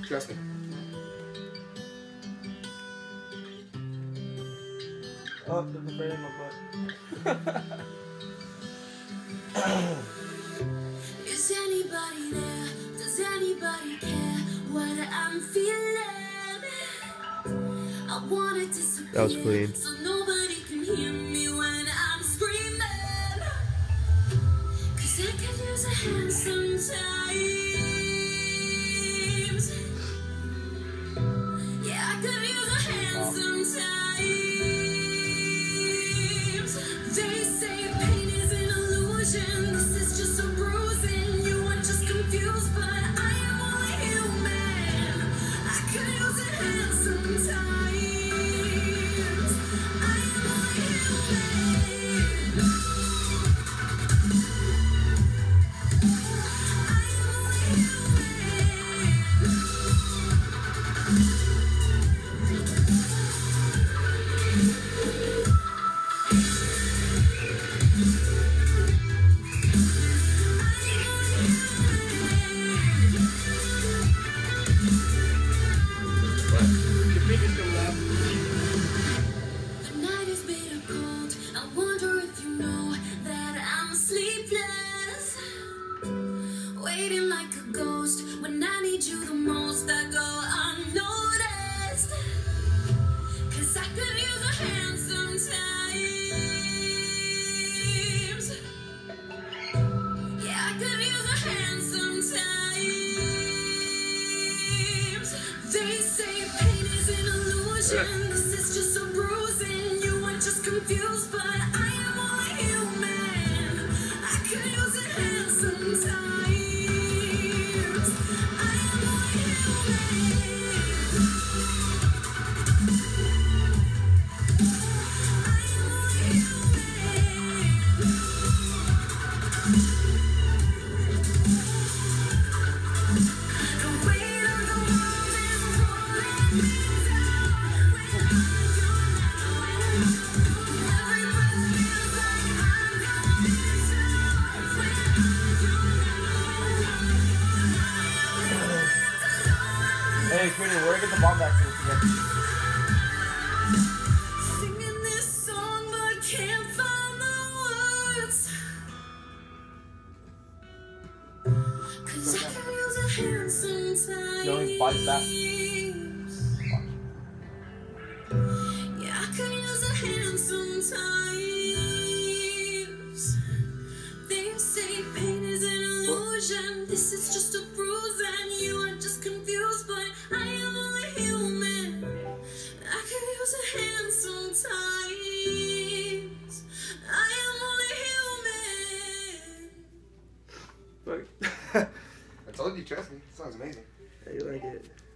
Trust me. Oh, there's a bird in my butt. Is anybody there? Does anybody care what I'm feeling? I want it to disappear. That was clean. So nobody can hear me when I'm screaming. 'Cause I could use a hand sometimes. Yeah, I could use a hand sometimes. They say pain is an illusion. This is just a bruising. You are just confused, but I am only human. I could use a hand sometimes. I am only human. I am only human. Your fingers still left. The night is bitter cold. I wonder if you know that I'm sleepless, waiting like a ghost. When I need you the most, I go unnoticed. 'Cause I could use a hand sometimes. Yeah, I could use a hand sometimes. They say pain is an illusion. This is just a bruising. You are just confused, but I am only human. I could use a hand sometimes. I am only human. I am only human. The weight of the world is pulling me down. Where are you now? Every breath feels like I'm going down. Where are you now? Hey, Queenie, where get the bomb back to us again? Singing this song but can't find the words. 'Cause I could use a hand sometimes. You only fight back. Yeah, I could use a hand sometimes. They say pain is an illusion. This is just a bruise and you are just confused, but I am only human. I could use a hand sometimes. I am only human. Fuck. I told you, trust me. This song's amazing. Yeah, you like it.